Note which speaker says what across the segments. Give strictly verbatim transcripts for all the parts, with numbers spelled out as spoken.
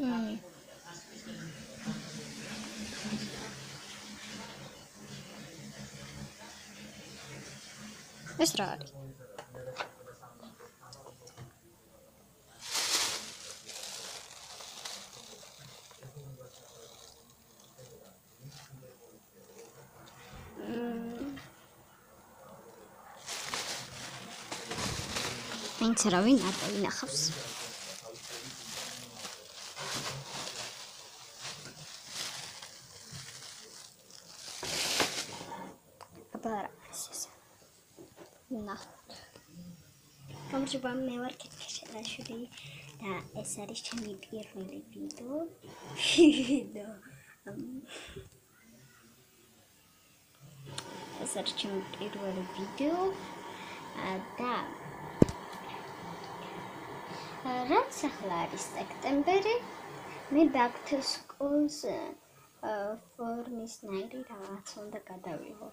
Speaker 1: მ ეს რა არის? მაინც რა ვინ არ დავინახავს. აბა რა ეს ეს. ნახოთ. გამარჯობა, მე ვარ კეთილაშვილი და ეს არის ჩემი პირველი ვიდეო. ვიდეო. ეს არის ჩემი პირველი ვიდეო და რაც ახლა არის სექტემბერი, მე back to schools ფორმის ნაირი რაღაც უნდა გადავიღო.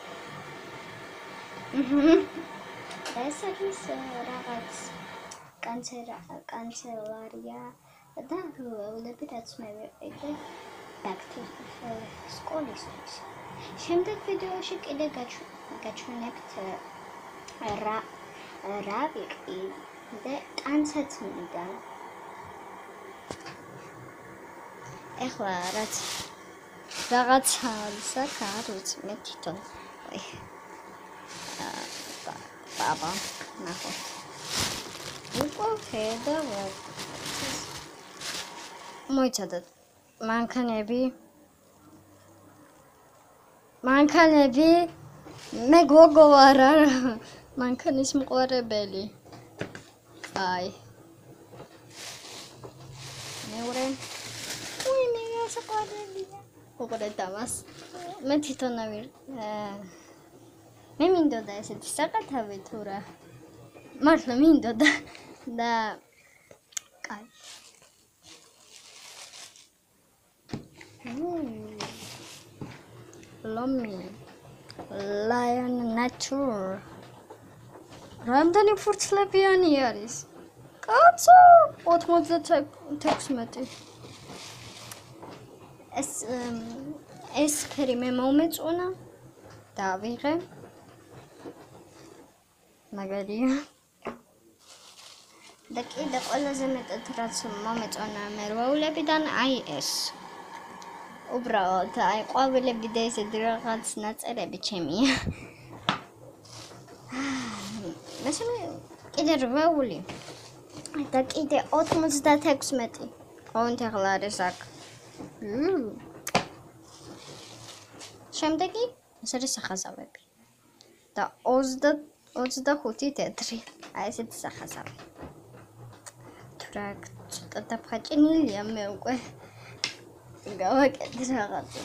Speaker 1: ეს არის რაღაც კანცელარია და როლები რაც მე ვიყიდე back to school-ისთვის. შემდეგ ვიდეოში კიდე გაჩვენებთ რა რა ვიყიდე კანცაც მინდა. ეხლა რაც რაღაცა არის აქ არ ვიცი მე თვითონ. ბაბა ნახოთ. უკვე ხედავ მოიცადეთ მანქანები მანქანები მე გოგო ვარ არა მანქანის მყარებელი. აი მეორე უი მე ასაყარებია უყურეთ დამას მე თვითონ ავირ მე მინდოდა ესეთი საკათავი თუ რა მართლა მინდოდა და კაი ლომი lion nature რამდენი ფურცლებიანი არის კაცო ოცდათექვსმეტი ეს ეს ფერი მე მომეწონა და ვიღე მაგარია და კიდე ყველაზე მეტად რაც მომეწონა მერვეულებიდან აი ეს უბრალოდ აი ყვავილები და ესეთი რაღაც ნაწერები ჩემია მაშინ კიდე რვეული და კიდე ოცდათექვსმეტი ოღონდ ახლა არის აქ შემდეგი ეს არის სახაზავები და ოცდახუთი თეთრი აი ესეთი სახაზავი თუ რა ცოტა დაფაჭინილია მე უკვე გავაკეთე რაღაცა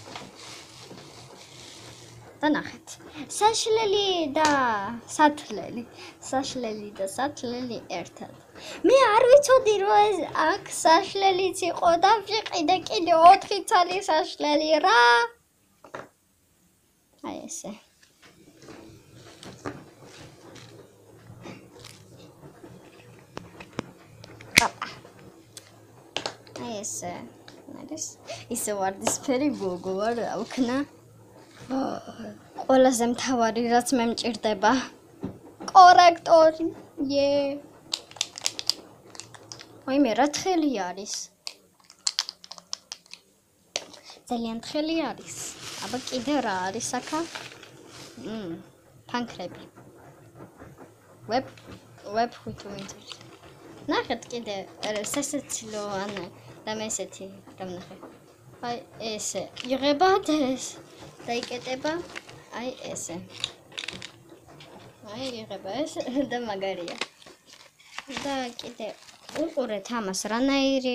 Speaker 1: და ნახეთ საშლელი და სათლელი საშლელი და სათლელი ერთად მე არ ვიცოდი რომ ეს აქ საშლელიც იყო და ვიყიდე კიდე ოთხი ცალი საშლელი რა აი ესე აი ესე არის ისე ვარდისფერი გოგო ვარ ავქნა ყველაზე მთავარი რაც მე მჭირდება კორექტორი ე აი მე რა თხელი არის ძალიან თხელი არის აბა კიდე რა არის აქა მ ფანქრები ვებ ვებ ხუთვინტერ ნახეთ კიდე სასაცილო ან და მე ესეთი გამნახე აი ესე იღება და ეს დაიკეტება აი ესე აი იღება ეს და მაგარია და კიდე უყურეთ ამას რანაირი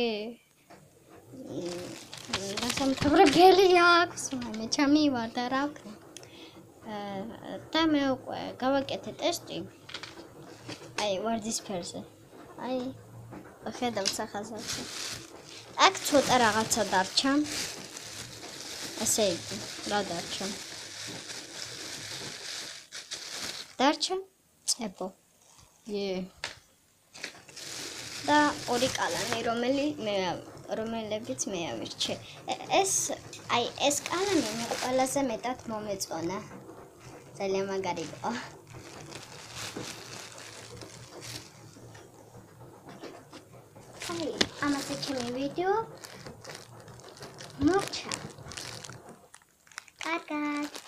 Speaker 1: დასამთავრებელი აქვს მე ჩამივარ და რა ვქნა და მე უკვე გავაკეთე ტესტი აი ვარდისფერზე აი ხედავ სახაზავზე აქ ცოტა რაღაცა დარჩა ასე იგი რა დარჩა დარჩა წებო ე და ორი კალამი, რომელი მე რომელებიც მე ავირჩე. ეს აი ეს კალამი მე ყველაზე მეტად მომეწონა. ძალიან მაგარი იყო. აი, ამაზე ჩემი ვიდეო მოხდა. კარგად.